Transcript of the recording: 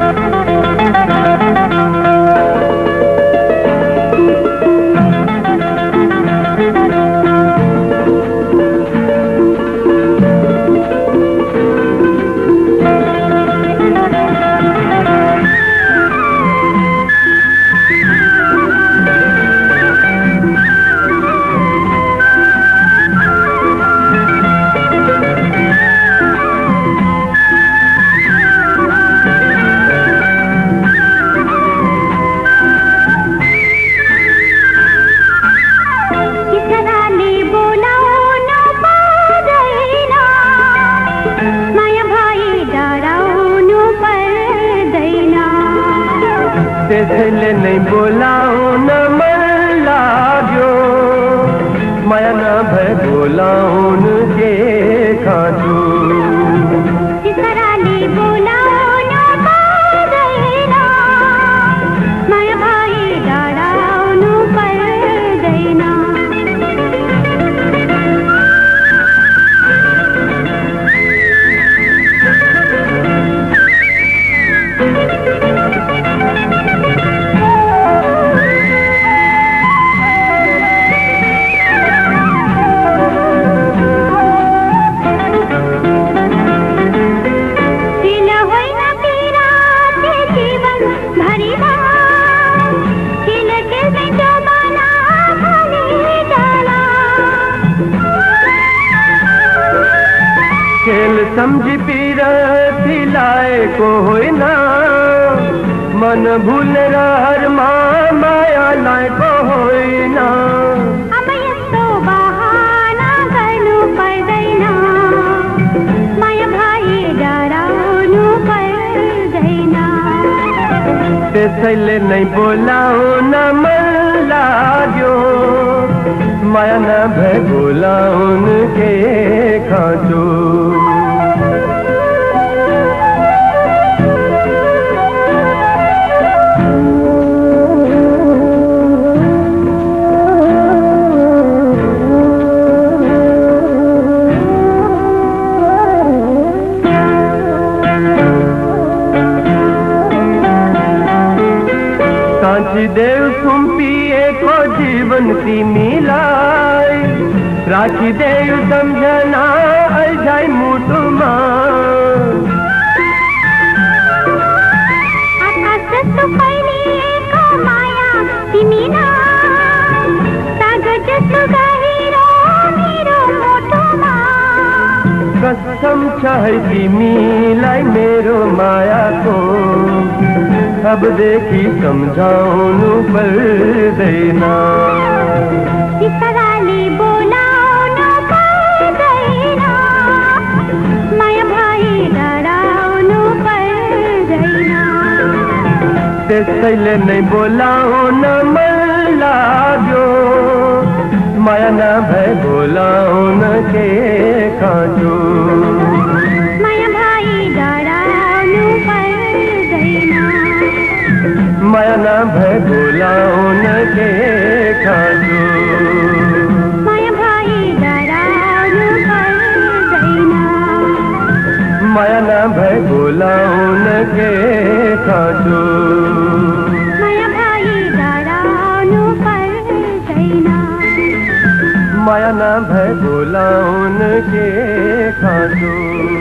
त्यसैले नै बोलाउन मन लाग्यो, माया नभए बोलाउन के खाँछु। त्यसराले बोलाउन पर्दैन, माया भए डराउनु पर्दैन। खेल सम्झी पिरती लाएको होइन, मन भुलेर हरमा माया लाएको होइन। अब यस्तो बहाना गर्नु पर्दैन, माया भए डराउनु पर्दैन। त्यसैले नै बोलाउन मन लाग्यो, माया नभए बोलाउन के खाँछु। साँचिदेऊ सुम्पिएको जीवन तिमीलाई, राखिदेऊ सम्झना अल्झाइ मुटुमा। आकाश जस्तो फैलिएको माया तिमीलाई, सागर जस्तो गहिरो मेरो मुटुमा। कसम छ है तिमीलाई मेरो मायाको, अबदेखि सम्झाउनु पर्दैन। त्यसराले बोलाउनु पर्दैन, माया भए डराउनु पर्दैन। त्यसैले नै बोलाउन मन लाग्यो, माया नभए बोलाउन के खाँछु। माया भए डराउनु पर्दैन, माया नभए बोलाउन के खाँछु। माया भए डराउनु पर्दैन, माया नभए बोलाउन के खाँछु। माया भए डराउनु पर्दैन, माया नभए बोलाउन के खाँछु।